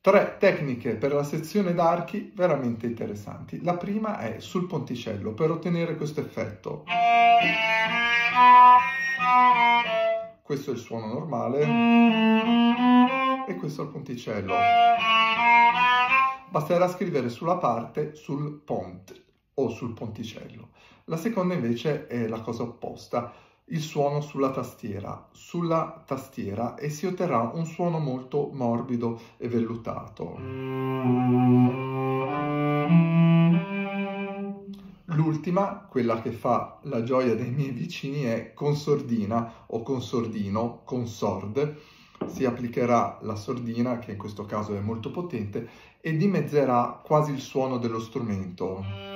3 tecniche per la sezione d'archi veramente interessanti. La prima è sul ponticello per ottenere questo effetto. Questo è il suono normale e questo è il ponticello. Basterà scrivere sulla parte sul pont o sul ponticello. La seconda invece è la cosa opposta, il suono sulla tastiera e si otterrà un suono molto morbido e vellutato. L'ultima, quella che fa la gioia dei miei vicini, è con sordina o con sordino, con sord. Si applicherà la sordina, che in questo caso è molto potente, e dimezzerà quasi il suono dello strumento.